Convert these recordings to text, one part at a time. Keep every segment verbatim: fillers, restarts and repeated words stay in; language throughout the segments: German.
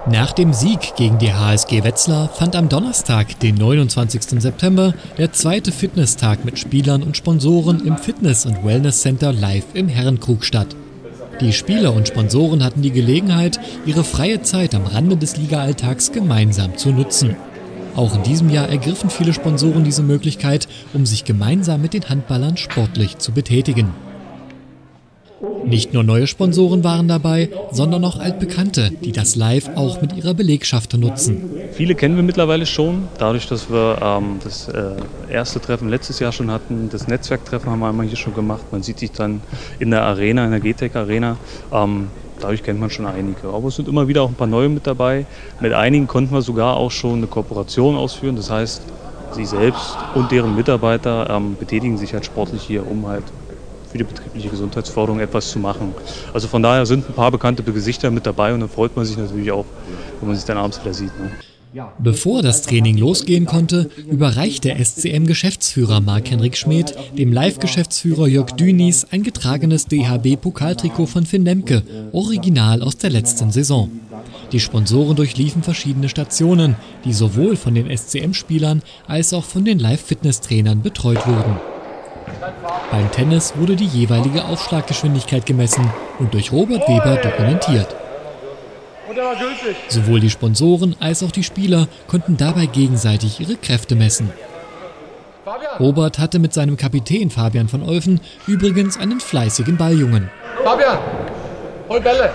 Nach dem Sieg gegen die H S G Wetzlar fand am Donnerstag, den neunundzwanzigsten September, der zweite Fitnesstag mit Spielern und Sponsoren im Fitness- und Wellness-Center live im Herrenkrug statt. Die Spieler und Sponsoren hatten die Gelegenheit, ihre freie Zeit am Rande des Liga-Alltags gemeinsam zu nutzen. Auch in diesem Jahr ergriffen viele Sponsoren diese Möglichkeit, um sich gemeinsam mit den Handballern sportlich zu betätigen. Nicht nur neue Sponsoren waren dabei, sondern auch Altbekannte, die das Live auch mit ihrer Belegschaft nutzen. Viele kennen wir mittlerweile schon, dadurch, dass wir ähm, das äh, erste Treffen letztes Jahr schon hatten, das Netzwerktreffen haben wir einmal hier schon gemacht. Man sieht sich dann in der Arena, in der G T E C Arena. Ähm, dadurch kennt man schon einige. Aber es sind immer wieder auch ein paar neue mit dabei. Mit einigen konnten wir sogar auch schon eine Kooperation ausführen. Das heißt, sie selbst und deren Mitarbeiter ähm, betätigen sich halt sportlich hier, um halt für die betriebliche Gesundheitsförderung etwas zu machen. Also von daher sind ein paar bekannte Gesichter mit dabei und dann freut man sich natürlich auch, wenn man sich dann abends wieder sieht. Ne? Bevor das Training losgehen konnte, überreichte S C M-Geschäftsführer Marc-Henrik Schmid dem Live-Geschäftsführer Jörg Dünis ein getragenes D H B-Pokaltrikot von Finn Lemke, original aus der letzten Saison. Die Sponsoren durchliefen verschiedene Stationen, die sowohl von den S C M-Spielern als auch von den Live-Fitness-Trainern betreut wurden. Beim Tennis wurde die jeweilige Aufschlaggeschwindigkeit gemessen und durch Robert Weber dokumentiert. Sowohl die Sponsoren als auch die Spieler konnten dabei gegenseitig ihre Kräfte messen. Robert hatte mit seinem Kapitän Fabian von Olfen übrigens einen fleißigen Balljungen. Fabian, hol Bälle!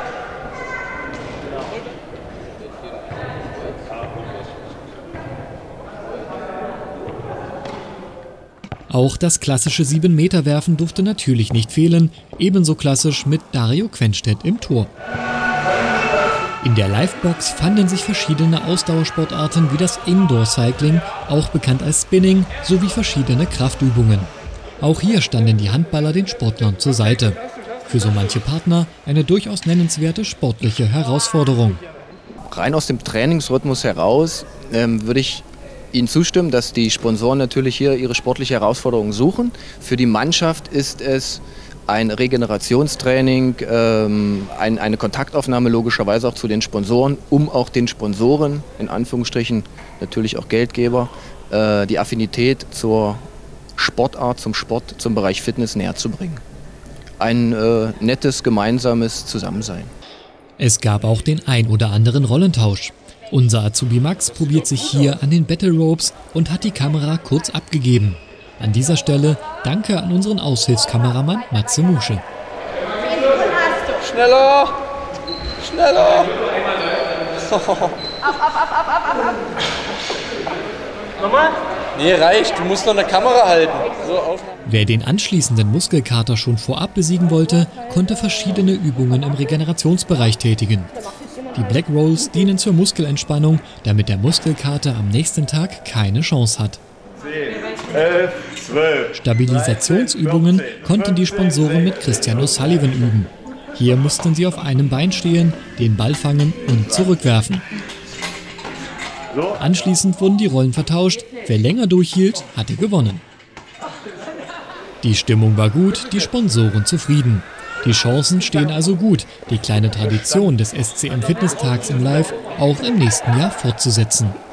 Auch das klassische sieben Meter Werfen durfte natürlich nicht fehlen, ebenso klassisch mit Dario Quenstedt im Tor. In der Livebox fanden sich verschiedene Ausdauersportarten wie das Indoor-Cycling, auch bekannt als Spinning, sowie verschiedene Kraftübungen. Auch hier standen die Handballer den Sportlern zur Seite. Für so manche Partner eine durchaus nennenswerte sportliche Herausforderung. Rein aus dem Trainingsrhythmus heraus ähm, würde ich Ihnen zustimmen, dass die Sponsoren natürlich hier ihre sportliche Herausforderung suchen. Für die Mannschaft ist es ein Regenerationstraining, ähm, ein, eine Kontaktaufnahme logischerweise auch zu den Sponsoren, um auch den Sponsoren, in Anführungsstrichen natürlich auch Geldgeber, äh, die Affinität zur Sportart, zum Sport, zum Bereich Fitness näher zu bringen. Ein äh, nettes, gemeinsames Zusammensein. Es gab auch den ein oder anderen Rollentausch. Unser Azubi Max probiert sich hier an den Battle Ropes und hat die Kamera kurz abgegeben. An dieser Stelle danke an unseren Aushilfskameramann Matze Musche. Schneller! Schneller! Ab, ab, ab, ab, ab, ab, ab! Nochmal? Nee, reicht. Du musst noch eine Kamera halten. So, Aufnahme. Wer den anschließenden Muskelkater schon vorab besiegen wollte, konnte verschiedene Übungen im Regenerationsbereich tätigen. Die Black Rolls dienen zur Muskelentspannung, damit der Muskelkater am nächsten Tag keine Chance hat. elf, zwölf, Stabilisationsübungen dreizehn, fünfzehn, konnten die Sponsoren mit Christian O'Sullivan üben. Hier mussten sie auf einem Bein stehen, den Ball fangen und zurückwerfen. Anschließend wurden die Rollen vertauscht. Wer länger durchhielt, hatte gewonnen. Die Stimmung war gut, die Sponsoren zufrieden. Die Chancen stehen also gut, die kleine Tradition des S C M Fitnesstags im Live auch im nächsten Jahr fortzusetzen.